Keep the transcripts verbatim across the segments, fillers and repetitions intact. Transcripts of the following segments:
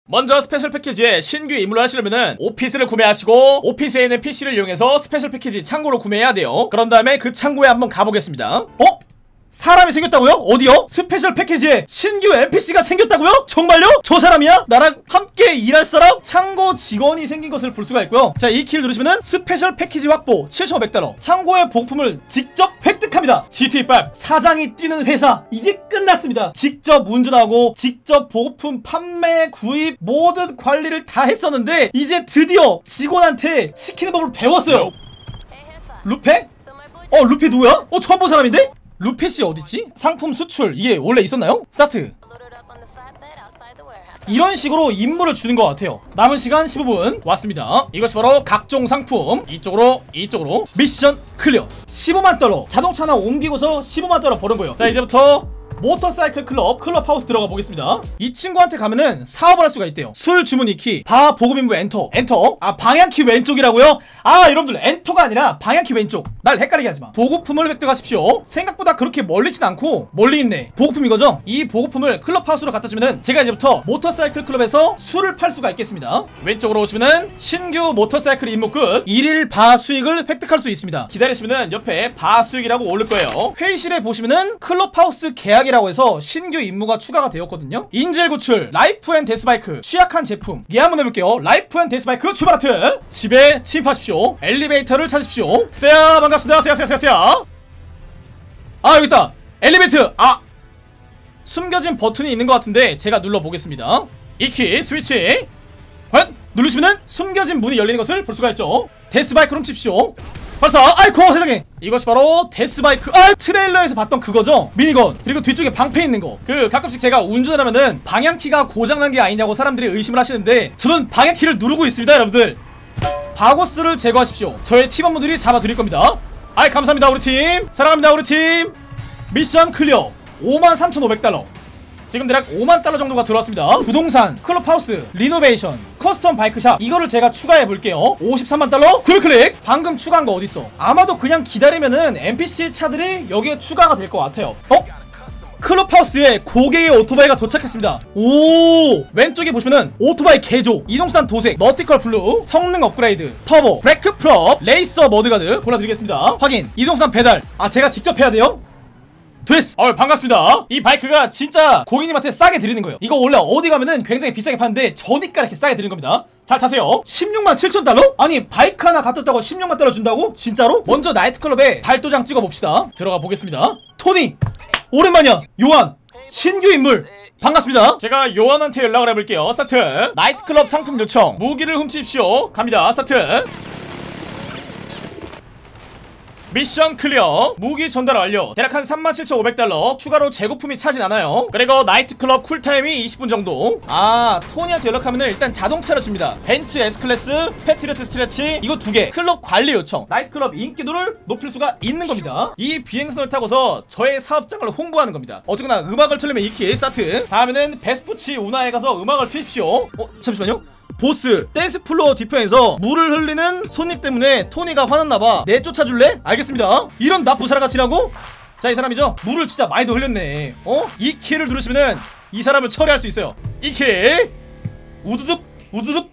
먼저 스페셜 패키지에 신규 임무를 하시려면은 오피스를 구매하시고 오피스에 있는 피씨를 이용해서 스페셜 패키지 창고로 구매해야 돼요. 그런 다음에 그 창고에 한번 가보겠습니다. 어? 사람이 생겼다고요? 어디요? 스페셜 패키지에 신규 엔피씨가 생겼다고요? 정말요? 저 사람이야? 나랑 함께 일할 사람? 창고 직원이 생긴 것을 볼 수가 있고요. 자, 이 키를 누르시면은 스페셜 패키지 확보 칠천오백 달러, 창고의 보급품을 직접 획득합니다. 지티에이 오 사장이 뛰는 회사 이제 끝났습니다. 직접 운전하고 직접 보급품 판매, 구입 모든 관리를 다 했었는데 이제 드디어 직원한테 시키는 법을 배웠어요. 루페? 어, 루페 누구야? 어, 처음 본 사람인데? 루페씨 어딨지? 상품 수출 이게 원래 있었나요? 스타트. 이런 식으로 임무를 주는 것 같아요. 남은 시간 십오 분 왔습니다. 이것이 바로 각종 상품 이쪽으로 이쪽으로 미션 클리어. 십오만 달러 자동차 하나 옮기고서 십오만 달러 버는 거예요. 자, 이제부터 모터사이클 클럽 클럽하우스 들어가 보겠습니다. 이 친구한테 가면은 사업을 할 수가 있대요. 술 주문 이 키, 바 보급 임무 엔터 엔터. 아, 방향키 왼쪽이라고요? 아, 여러분들 엔터가 아니라 방향키 왼쪽. 날 헷갈리게 하지마. 보급품을 획득하십시오. 생각보다 그렇게 멀리진 않고 멀리 있네. 보급품 이거죠? 이 보급품을 클럽하우스로 갖다 주면은 제가 이제부터 모터사이클 클럽에서 술을 팔 수가 있겠습니다. 왼쪽으로 오시면은 신규 모터사이클 임무 끝 일일 바 수익을 획득할 수 있습니다. 기다리시면은 옆에 바 수익이라고 오를 거예요. 회의실에 보시면은 클럽하우스 계약이 라고 해서 신규 임무가 추가가 되었거든요. 인질 구출, 라이프 앤 데스바이크, 취약한 제품. 예, 한번 해볼게요. 라이프 앤 데스바이크 출발 하트. 집에 침입하십시오. 엘리베이터를 찾으십시오. 세야 반갑습니다. 세야 세야 세야 세야. 아, 여기 있다. 엘리베이터. 아, 숨겨진 버튼이 있는 것 같은데 제가 눌러보겠습니다. 이 키 스위치 헛! 누르시면은 숨겨진 문이 열리는 것을 볼 수가 있죠. 데스바이크로 훔칩시오. 발사! 아이코 세상에! 이것이 바로 데스바이크. 아, 트레일러에서 봤던 그거죠? 미니건. 그리고 뒤쪽에 방패 있는 거. 그 가끔씩 제가 운전을 하면은 방향키가 고장난 게 아니냐고 사람들이 의심을 하시는데 저는 방향키를 누르고 있습니다, 여러분들. 바고스를 제거하십시오. 저의 팀원분들이 잡아드릴 겁니다. 아이, 감사합니다 우리 팀. 사랑합니다 우리 팀. 미션 클리어. 오만 삼천오백 달러. 지금 대략 오만 달러 정도가 들어왔습니다. 부동산, 클럽하우스, 리노베이션, 커스텀 바이크샵 이거를 제가 추가해 볼게요. 오십삼만 달러 구매 클릭. 방금 추가한 거 어딨어? 아마도 그냥 기다리면은 엔피씨 차들이 여기에 추가가 될 것 같아요. 어? 클럽하우스에 고개의 오토바이가 도착했습니다. 오, 왼쪽에 보시면은 오토바이 개조, 이동수단 도색, 너티컬 블루, 성능 업그레이드, 터보, 브레이크 프롭, 레이서 머드가드 골라드리겠습니다. 확인. 이동수단 배달. 아, 제가 직접 해야 돼요? 됐어. 어, 반갑습니다. 이 바이크가 진짜 고객님한테 싸게 드리는 거예요. 이거 원래 어디 가면은 굉장히 비싸게 파는데 저니까 이렇게 싸게 드리는 겁니다. 잘 타세요. 십육만 칠천 달러? 아니, 바이크 하나 갖다 줬다고 십육만 달러 준다고? 진짜로? 먼저 나이트클럽에 발도장 찍어봅시다. 들어가 보겠습니다. 토니! 오랜만이야. 요한! 신규 인물! 반갑습니다. 제가 요한한테 연락을 해볼게요. 스타트. 나이트클럽 상품 요청. 무기를 훔치십시오. 갑니다. 스타트. 미션 클리어. 무기 전달 완료. 대략 한 삼만 칠천오백 달러 추가로 재고품이 차진 않아요. 그리고 나이트클럽 쿨타임이 이십 분 정도. 아, 토니한테 연락하면 일단 자동차를 줍니다. 벤츠 S클래스, 패트리어트 스트레치 이거 두 개. 클럽 관리 요청. 나이트클럽 인기도를 높일 수가 있는 겁니다. 이 비행선을 타고서 저의 사업장을 홍보하는 겁니다. 어쨌거나 음악을 틀려면 이 키 스타트. 다음에는 베스푸치 운하에 가서 음악을 트십시오. 어, 잠시만요. 보스 댄스 플로어 뒤편에서 물을 흘리는 손님 때문에 토니가 화났나봐. 내쫓아줄래? 알겠습니다. 이런 나쁜 사람 같이라고? 자, 이 사람이죠? 물을 진짜 많이도 흘렸네. 어? 이 키를 누르시면은 이 사람을 처리할 수 있어요. 이 키 우두둑 우두둑.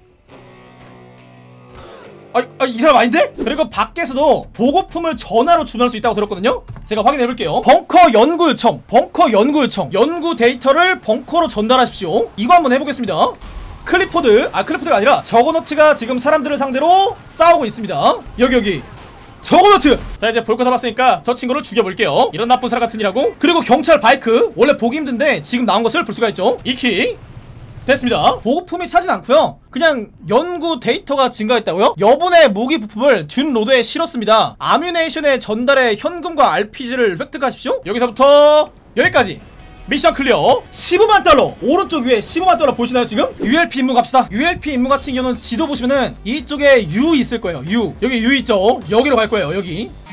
아, 아, 이 사람 아닌데? 그리고 밖에서도 보고품을 전화로 주문할 수 있다고 들었거든요? 제가 확인해볼게요. 벙커 연구 요청. 벙커 연구 요청. 연구 데이터를 벙커로 전달하십시오. 이거 한번 해보겠습니다. 클리포드, 아 클리포드가 아니라 저거너트가 지금 사람들을 상대로 싸우고 있습니다. 여기 여기 저거너트. 자, 이제 볼 거 다 봤으니까 저 친구를 죽여볼게요. 이런 나쁜 사람 같으니라고. 그리고 경찰 바이크 원래 보기 힘든데 지금 나온 것을 볼 수가 있죠. 이 키 됐습니다. 보급품이 차진 않고요. 그냥 연구 데이터가 증가했다고요? 여분의 무기 부품을 준 로드에 실었습니다. 아뮤네이션의 전달에 현금과 알피지를 획득하십시오. 여기서부터 여기까지 미션 클리어. 십오만 달러. 오른쪽 위에 십오만 달러 보시나요 지금? 유엘피 임무 갑시다. 유엘피 임무 같은 경우는 지도 보시면은 이쪽에 U 있을 거예요. U. 여기 U 있죠? 여기로 갈 거예요. 여기